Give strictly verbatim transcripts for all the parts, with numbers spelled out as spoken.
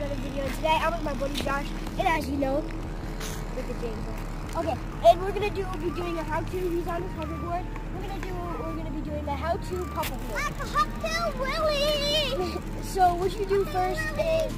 another video. And today I'm with my buddy Josh, and as you know, look at James. Okay, and we're gonna do be doing a how-to. He's on his hoverboard. We're gonna do we're gonna be doing the how-to puppet wheel. Like a how-to wheelie. So what you do first is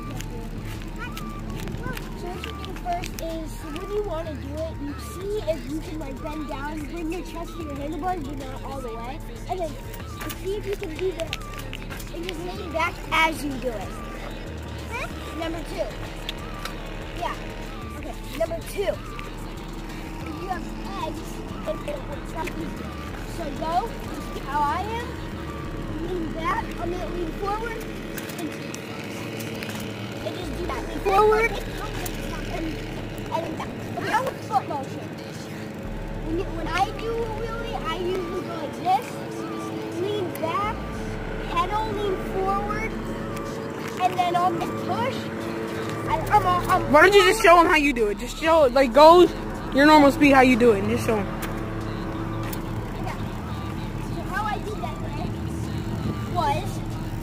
so what you do first is when you want to do it, you see if you can like bend down, bring your chest to your handlebars, but not all the way, and then see if you can do that. And just lean back as you do it. Huh? Number two. Yeah. Okay. Number two. You have eggs and it's not easy. So go how I am. Lean back. I'm gonna lean forward and, and just do that. Lean forward and and back. Okay, I'm with foot motion. When, you, when I do a wheelie, I usually go like this. Lean back. Pedal, lean forward, and then on the push, I, I'm, I'm Why don't you just show them how you do it? Just show, like, go your normal speed how you do it, and just show them. Yeah. So how I did that today was,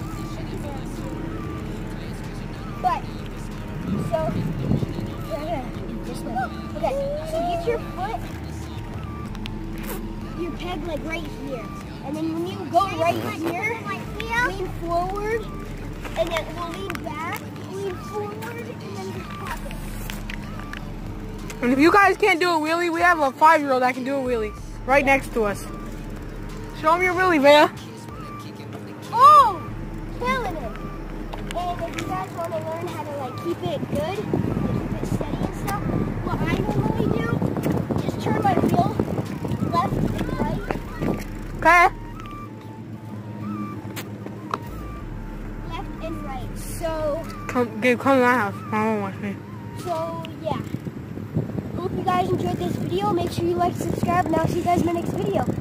but, so, just like, okay, so get your foot, your peg like right here, and then when you go right here, lean forward, and then we'll lean back, lean forward, and then just pop it. And if you guys can't do a wheelie, we have a five-year-old that can do a wheelie right yeah. next to us. Show him your wheelie, Vea. Oh! Killing it! And if you guys want to learn how to like keep it good, like keep it steady and stuff, what I normally do is turn my wheel left and right. Okay. And right. So come, Gabe, come to my house. My mom wants me. So yeah. Hope you guys enjoyed this video. Make sure you like, subscribe, and I'll see you guys in my next video.